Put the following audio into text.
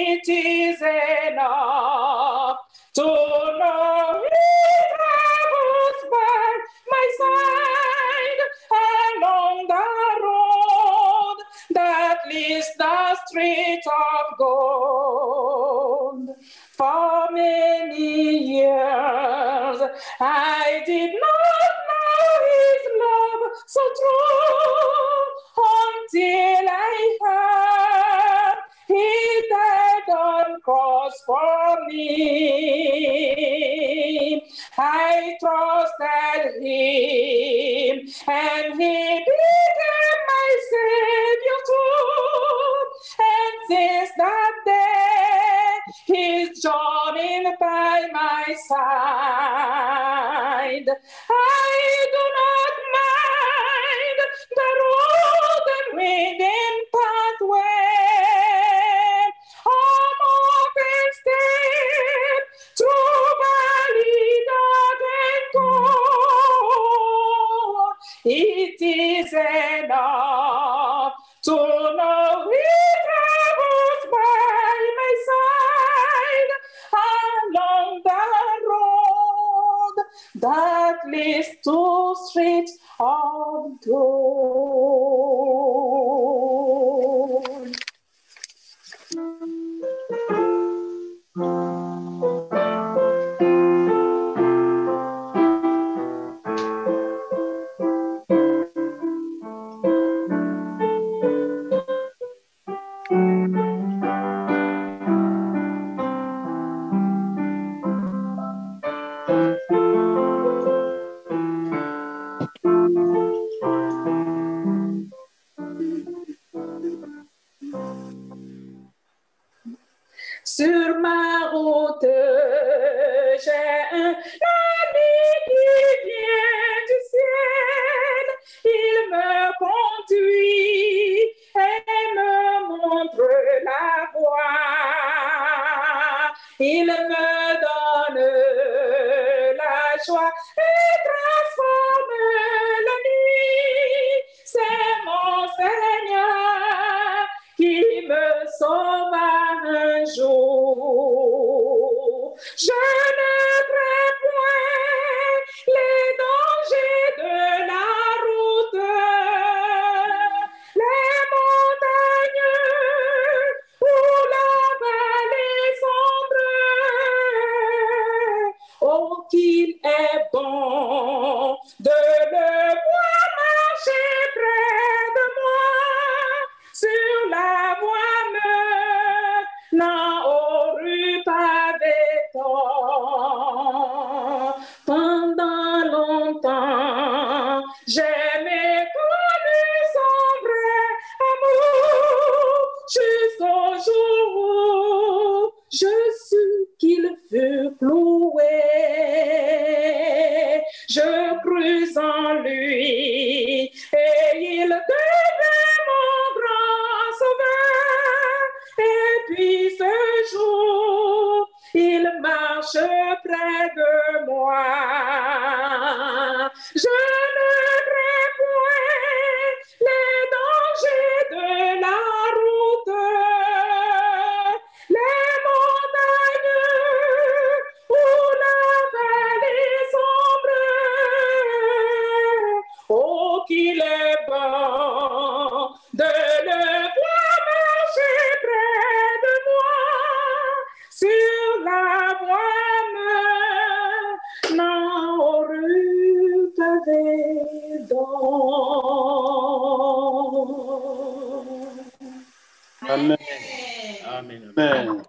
it is enough to know He travels by my side along the road that leads the street of gold. For many years I did not know His love so true until I heard He died on cross for me. I trusted Him and He became my Savior too. And since that day, He's journeying by my side. I do not mind the road and winding pathway. I'm open step through valley dark and cold. It is enough to know He travels by my side along the road that leads to streets of gold. Sur ma route, j'ai un ami qui vient du ciel. Il me conduit et me montre la voie. Il me donne la joie et transforme la nuit. C'est mon Seigneur qui me sauve un jour. Je ne crains point les dangers de la route, les montagnes ou la vallée sombre. Oh, qu'il est bon de le voir marcher près de moi sur la voie menant aux rues pavées d'or. Pendant longtemps, j'ai méconnu son vrai amour jusqu'au jour où je sus qu'il fut cloué. Je crus en lui et il devint mon grand sauveur. Et puis ce jour, il marche près de moi. Je ne crains point les dangers de la route, les montagnes ou la vallée sombre. Oh, qu'il est bon de le voir marcher près de moi sur la voie menant aux rues pavées d'or. Amen. Amen. Amen.